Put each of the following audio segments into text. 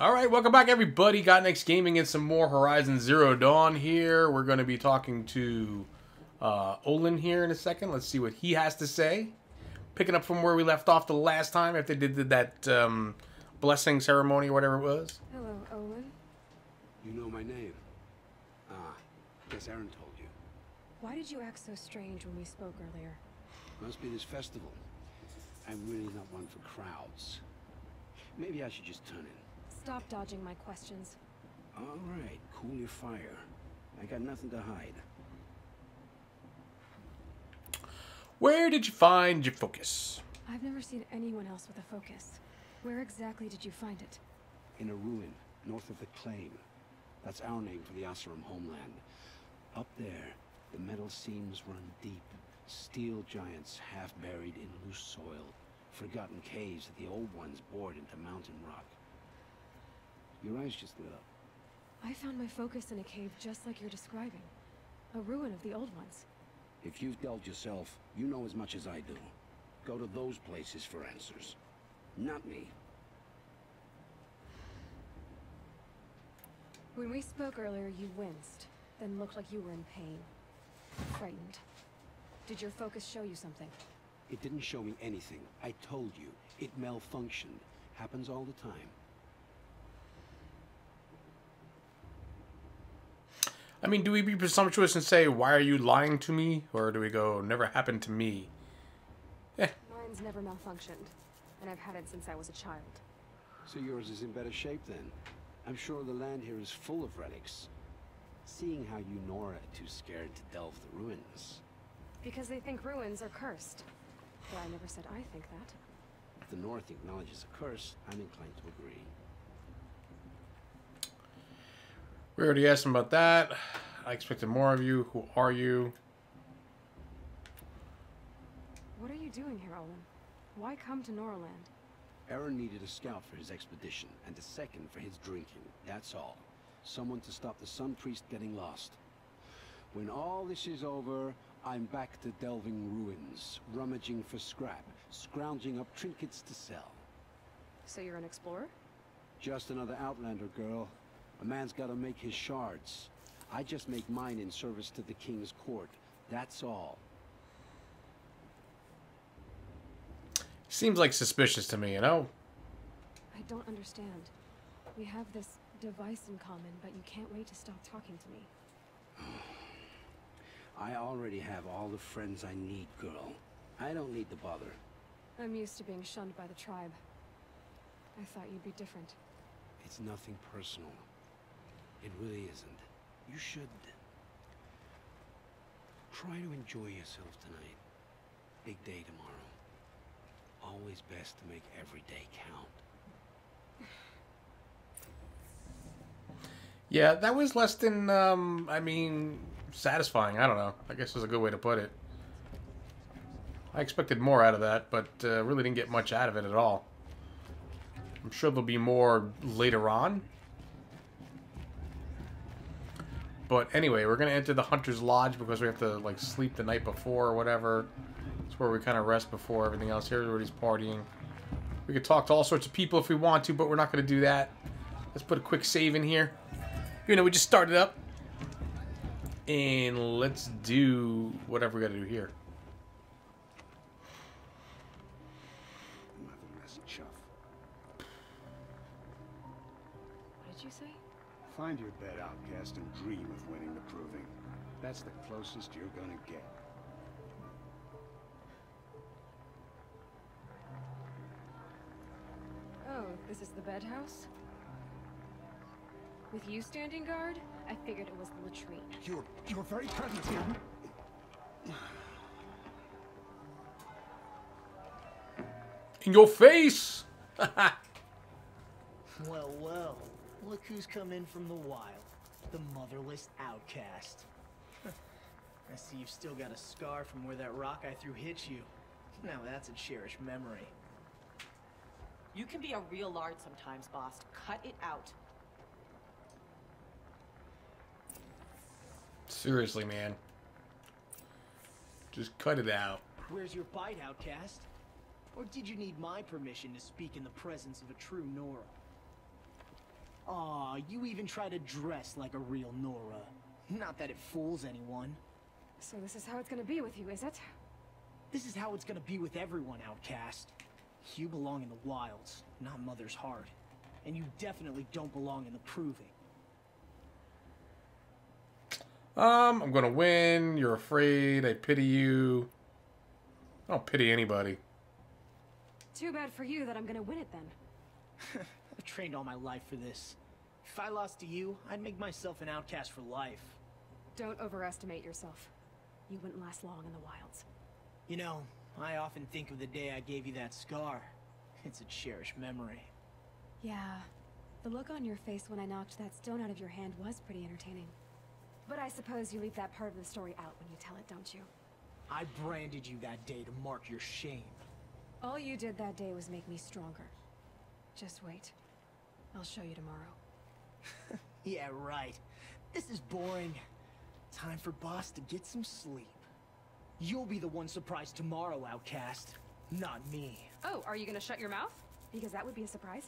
Alright, welcome back everybody. Got Next Gaming and some more Horizon Zero Dawn here. We're going to be talking to Olin here in a second. Let's see what he has to say. Picking up from where we left off the last time after they did that blessing ceremony or whatever it was. Hello, Olin. You know my name? Ah, guess Aaron told you. Why did you act so strange when we spoke earlier? Must be this festival. I'm really not one for crowds. Maybe I should just turn in. Stop dodging my questions. All right, cool your fire. I got nothing to hide. Where did you find your focus? I've never seen anyone else with a focus. Where exactly did you find it? In a ruin, north of the Claim. That's our name for the Oseram homeland. Up there, the metal seams run deep. Steel giants half buried in loose soil. Forgotten caves that the old ones bored into mountain rock. Your eyes just lit up. I found my focus in a cave just like you're describing. A ruin of the old ones. If you've delved yourself, you know as much as I do. Go to those places for answers. Not me. When we spoke earlier, you winced, then looked like you were in pain. Frightened. Did your focus show you something? It didn't show me anything. I told you. It malfunctioned. Happens all the time. I mean, do we be presumptuous and say, why are you lying to me? Or do we go, never happened to me? Mine's never malfunctioned, and I've had it since I was a child. So yours is in better shape then. I'm sure the land here is full of relics. Seeing how you Nora are too scared to delve the ruins. Because they think ruins are cursed. But I never said I think that. If the North acknowledges a curse, I'm inclined to agree. We already asked him about that. I expected more of you. Who are you? What are you doing here, Olin? Why come to Noraland? Aaron needed a scout for his expedition, and a second for his drinking. That's all. Someone to stop the Sun Priest getting lost. When all this is over, I'm back to delving ruins, rummaging for scrap, scrounging up trinkets to sell. So you're an explorer? Just another Outlander, girl. A man's gotta make his shards. I just make mine in service to the King's court. That's all. Seems like suspicious to me, you know? I don't understand. We have this device in common, but you can't wait to stop talking to me. I already have all the friends I need, girl. I don't need to bother. I'm used to being shunned by the tribe. I thought you'd be different. It's nothing personal. It really isn't. You should try to enjoy yourself tonight. Big day tomorrow. Always best to make every day count. Yeah, that was less than, I mean, satisfying. I don't know. I guess is a good way to put it. I expected more out of that, but really didn't get much out of it at all. I'm sure there'll be more later on. But anyway, we're going to enter the Hunter's Lodge because we have to, like, sleep the night before or whatever. It's where we kind of rest before everything else. Here, everybody's partying. We could talk to all sorts of people if we want to, but we're not going to do that. Let's put a quick save in here. You know, we just started up. And let's do whatever we got to do here. Motherless chuff. What did you say? Find your bed, outcast, and dream of winning the proving. That's the closest you're gonna get. Oh, this is the bed house? With you standing guard, I figured it was the latrine. You're very present here. In your face! Well, well. Look who's come in from the wild. The motherless outcast. I see you've still got a scar from where that rock I threw hit you. Now that's a cherished memory. You can be a real lard sometimes, boss. Cut it out. Seriously, man. Just cut it out. Where's your bite, outcast? Or did you need my permission to speak in the presence of a true Nora? Aw, you even try to dress like a real Nora. Not that it fools anyone. So this is how it's gonna be with you, is it? This is how it's gonna be with everyone, Outcast. You belong in the wilds, not Mother's heart. And you definitely don't belong in the proving. I'm gonna win. You're afraid. I pity you. I don't pity anybody. Too bad for you that I'm gonna win it then. I've trained all my life for this. If I lost to you, I'd make myself an outcast for life. Don't overestimate yourself. You wouldn't last long in the wilds. You know, I often think of the day I gave you that scar. It's a cherished memory. Yeah, the look on your face when I knocked that stone out of your hand was pretty entertaining. But I suppose you leave that part of the story out when you tell it, don't you? I branded you that day to mark your shame. All you did that day was make me stronger. Just wait. I'll show you tomorrow. Yeah, right. This is boring. Time for Boss to get some sleep. You'll be the one surprised tomorrow, Outcast. Not me. Oh, are you gonna shut your mouth? Because that would be a surprise.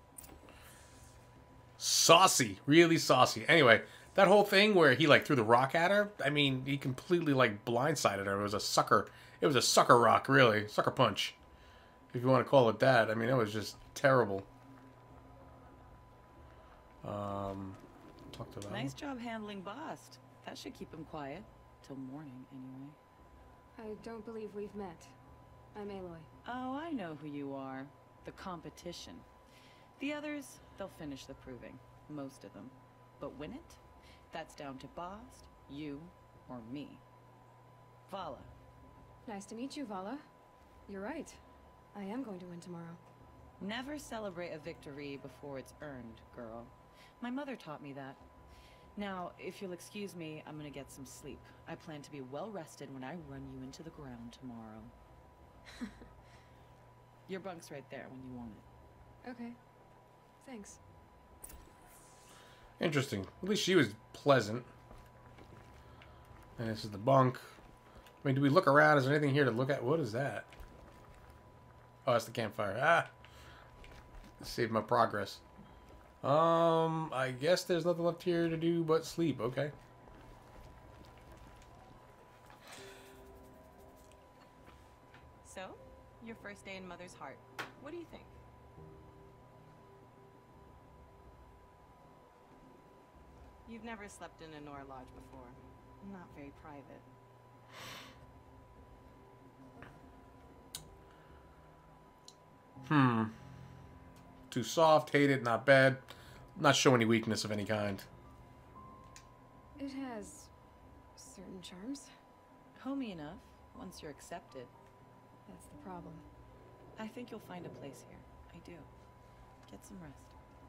Saucy. Really saucy. Anyway, that whole thing where he, like, threw the rock at her, I mean, he completely, like, blindsided her. It was a sucker. It was a sucker rock, really. Sucker punch. If you want to call it that. I mean, it was just terrible. Talk to them. Nice job handling Bast. That should keep him quiet. Till morning, anyway. I don't believe we've met. I'm Aloy. Oh, I know who you are. The competition. The others, they'll finish the proving. Most of them. But win it? That's down to Bast, you, or me. Vala. Nice to meet you, Vala. You're right. I am going to win tomorrow. Never celebrate a victory before it's earned, girl. My mother taught me that. Now, if you'll excuse me, I'm gonna get some sleep. I plan to be well rested when I run you into the ground tomorrow. Your bunk's right there when you want it. Okay. Thanks. Interesting. At least she was pleasant. And this is the bunk. I mean, do we look around? Is there anything here to look at? What is that? Oh, that's the campfire. Ah! Saved my progress. I guess there's nothing left here to do but sleep. Okay. So, your first day in Mother's heart. What do you think? You've never slept in a Nora lodge before. Not very private. Too soft, hate it, not bad. Not show any weakness of any kind. It has certain charms. Homey enough, once you're accepted. That's the problem. I think you'll find a place here. I do. Get some rest.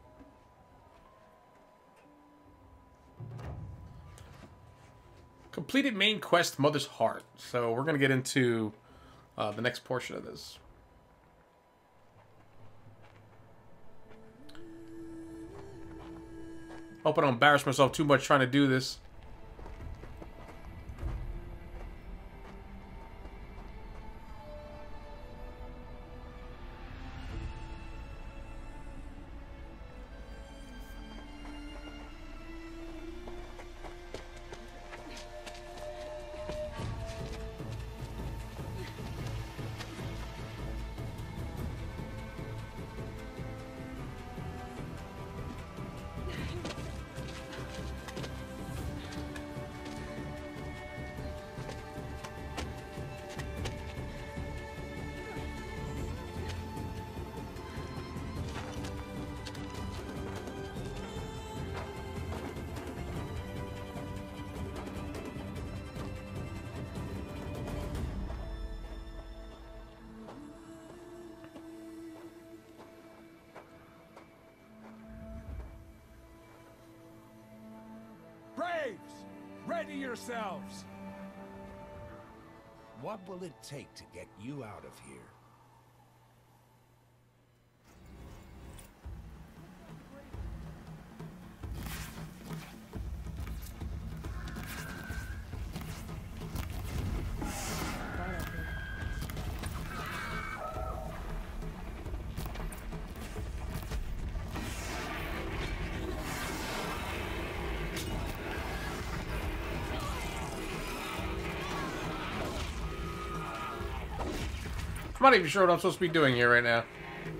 Completed main quest, Mother's Heart. So we're going to get into the next portion of this. Hope I don't embarrass myself too much trying to do this. Braves! Ready yourselves! What will it take to get you out of here? I'm not even sure what I'm supposed to be doing here right now.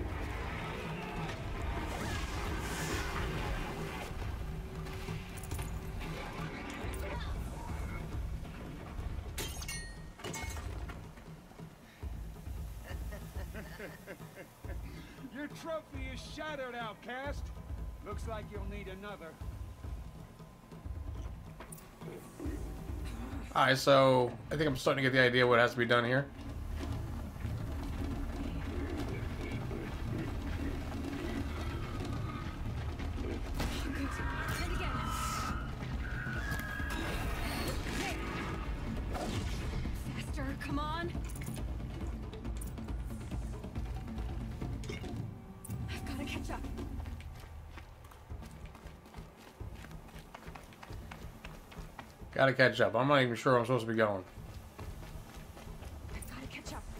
Your trophy is shattered, outcast. Looks like you'll need another. Alright, so I think I'm starting to get the idea what has to be done here. Faster, come on. I've got to catch up. Gotta catch up. I'm not even sure where I'm supposed to be going. I've got to catch up.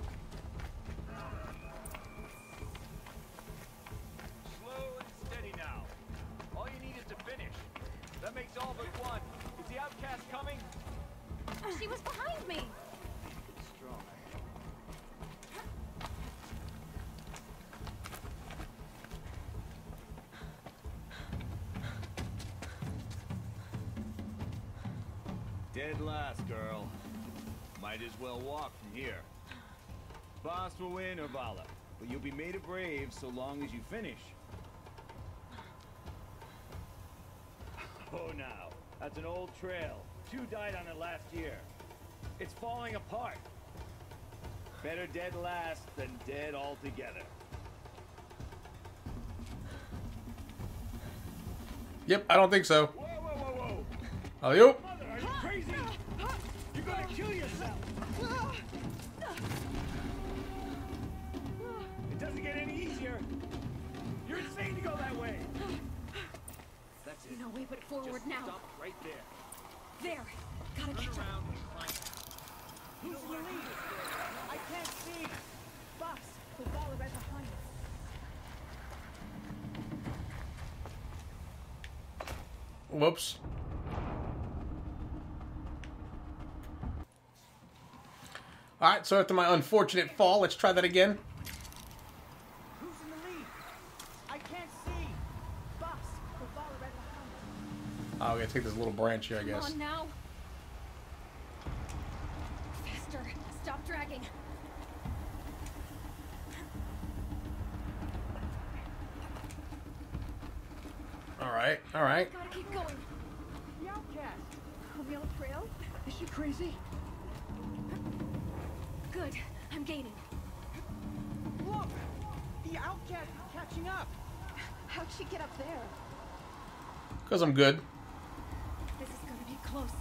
Slow and steady now. All you need is to finish. That makes all but one. Is the outcast coming? She was behind me. Strong. Dead last, girl. Might as well walk from here. Boss will win or Vala, but you'll be made a brave so long as you finish. Oh, now. That's an old trail. 2 died on it last year. It's falling apart. Better dead last than dead altogether. Yep, I don't think so. Whoa, whoa, whoa, whoa! Alley-oop. Mother, are you crazy? You're gonna kill yourself! It doesn't get any easier. You're insane to go that way. That's it. No way but forward Just now. stop right there. There. Gotta Turn catch up. around and climb. Who's in the lead? I can't see. Boss, the ball is right behind us. Whoops. Alright, so after my unfortunate fall, let's try that again. Who's in the lead? I can't see. Boss, the ball is right behind us. Oh, I gotta take this little branch here, I Come guess. on now. Faster. Stop dragging. Alright, alright. Gotta keep going. The outcast. On the old trail? Is she crazy? Good. I'm gaining. Look! The outcast is catching up. How'd she get up there? Because I'm good. This is gonna be close.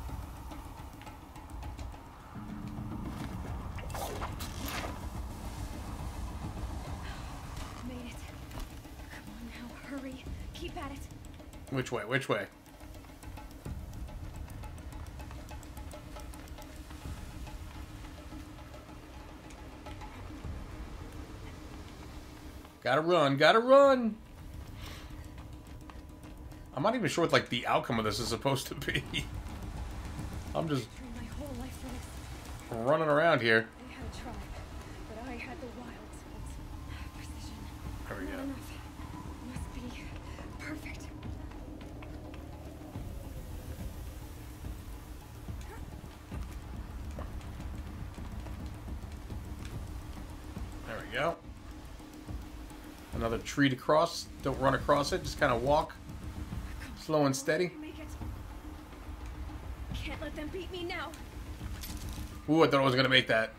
Made it. Come on now, hurry. Keep at it. Which way? Which way? Gotta run, gotta run! I'm not even sure what, like, the outcome of this is supposed to be. I'm just Trained my whole life for this. running around here. They had a tribe, but I had the wild spot. Precision. There we Not go. enough. Must be perfect. There we go. Another tree to cross. Don't run across it, just kind of walk. Slow and steady. Make it. Can't let them beat me now. Ooh, I thought I was gonna make that.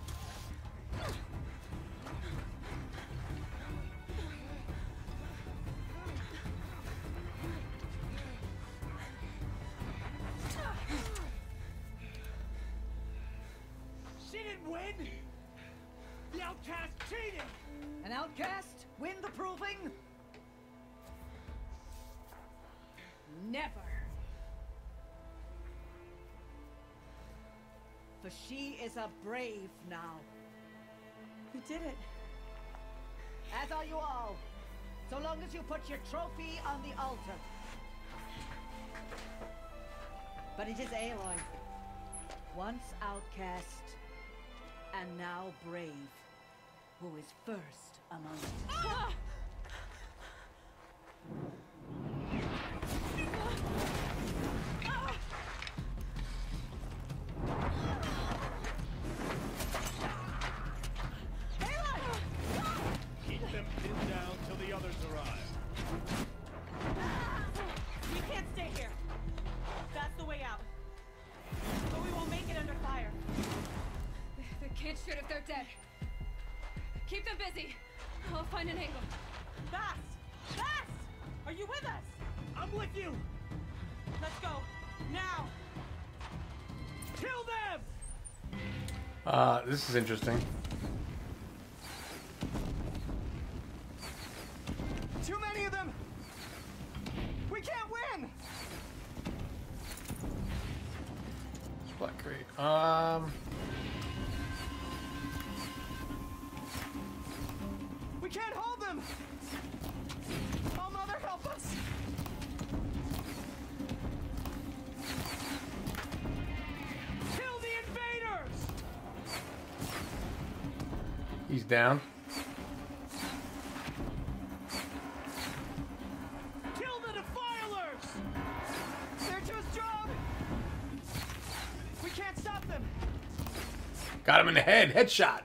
She didn't win! The outcast cheated! An outcast? Win the proving? Never. For she is a brave now. You did it. As are you all. So long as you put your trophy on the altar. But it is Aloy. Once outcast, and now brave. Who is first among us? Keep them pinned down till the others arrive. We can't stay here. That's the way out. But we won't make it under fire. They can't shoot if they're dead. Keep them busy. I'll find an angle. Fast! Fast! Are you with us? I'm with you! Let's go. Now! Kill them! This is interesting. Too many of them! We can't win! Black crate. We can't hold them! Oh, Mother, help us! Kill the invaders! He's down. Kill the defilers! They're too strong! We can't stop them! Got him in the head. Headshot.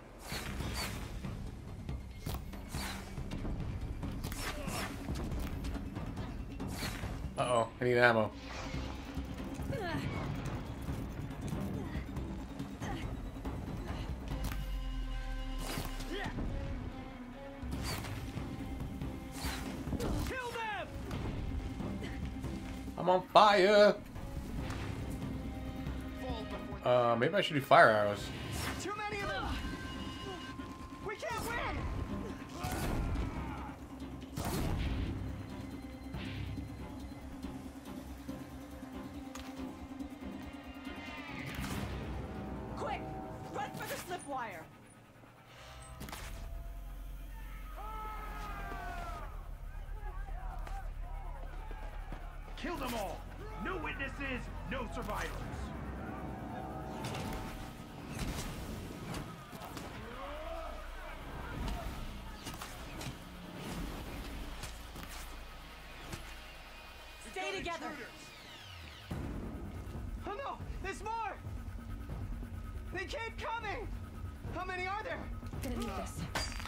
Uh-oh. I need ammo. Kill them! I'm on fire. Maybe I should do fire arrows. Too many of them! We can't win! Quick! Run for the slip wire! Kill them all! No witnesses, no survivors! Stay together! Oh no! There's more! They keep coming! How many are there? Gonna need this.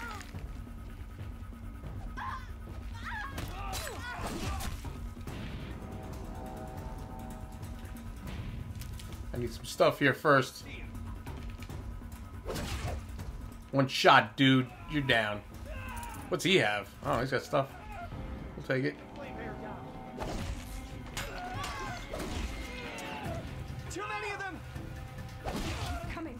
I need some stuff here first. One shot, dude. You're down. What's he have? Oh, he's got stuff. We'll take it. Too many of them! Coming.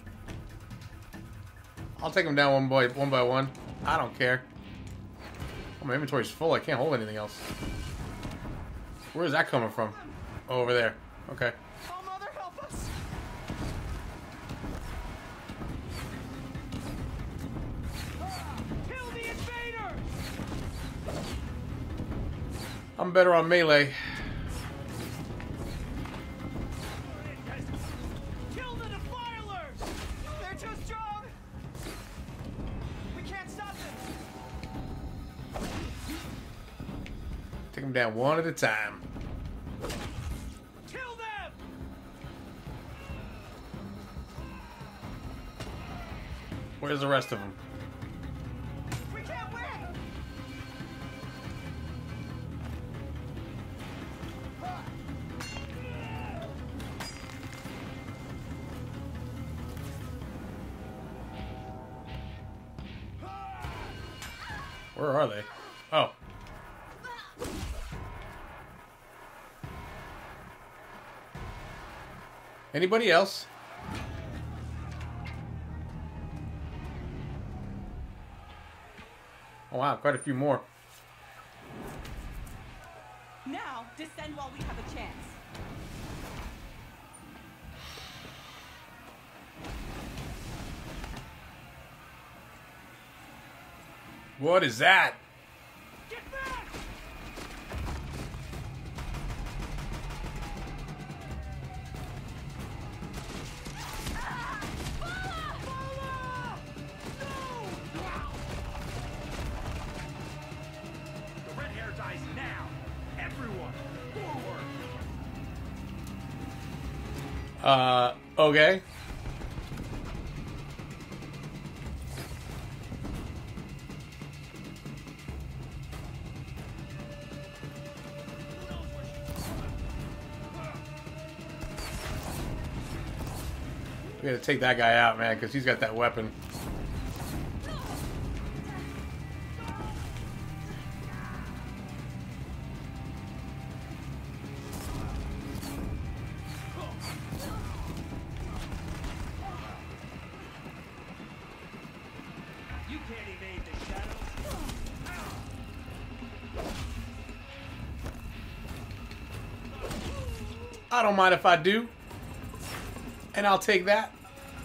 I'll take him down one by one. I don't care. Oh, my inventory's full. I can't hold anything else. Where is that coming from? Oh, over there. Okay. Oh, Mother, help us! Kill the invaders! I'm better on melee. Kill the defilers! They're too strong! We can't stop them! Take them down one at a time. Kill them! Where's the rest of them? We can't win! Where are they? Oh. Anybody else? Oh wow, quite a few more. Now, descend while we have a chance. What is that? Get back! Okay. We gotta take that guy out, man, because he's got that weapon. You can't evade the shadows. I don't mind if I do. And I'll take that.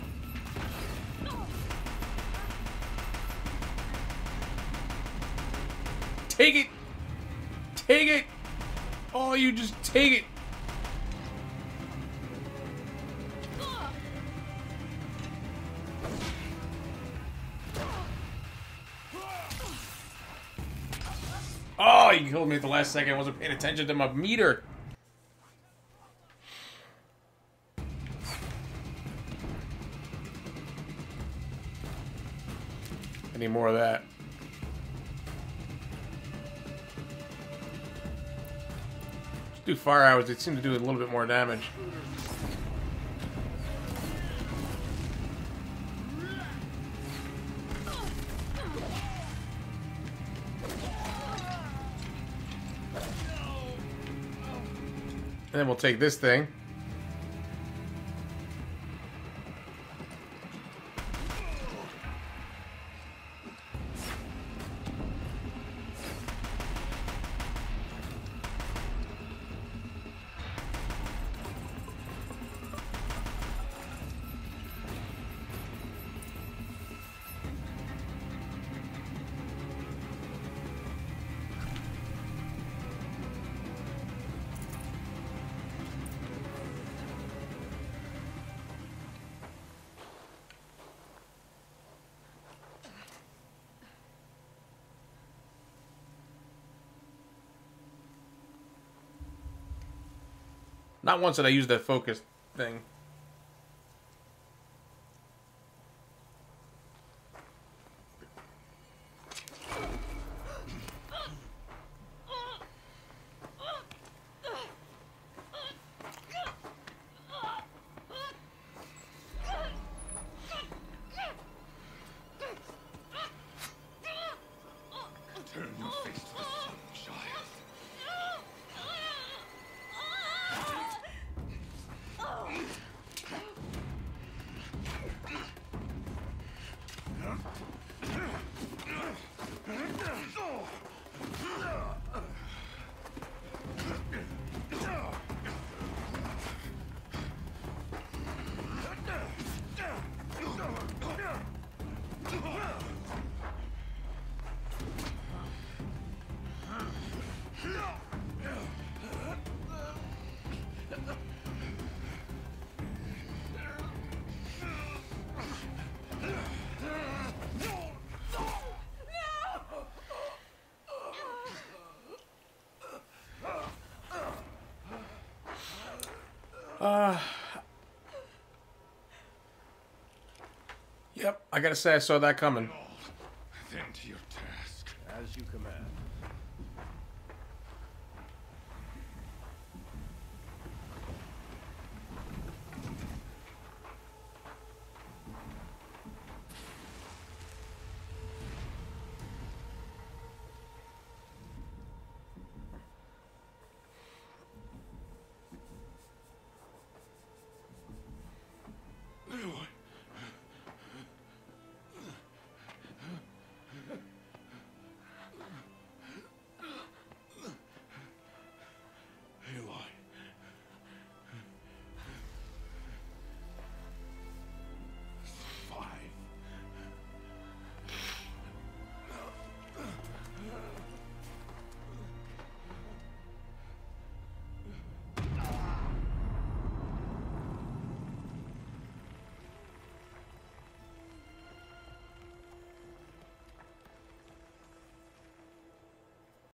Take it. Take it. Oh, you just take it. Oh, you killed me at the last second. I wasn't paying attention to my meter. I need more of that. Just do fire arrows. They seem to do a little bit more damage. And then we'll take this thing. Not once did I use that focus thing. Turn your face to the sun, child. Yep, I gotta say I saw that coming. Then to your task. As you command.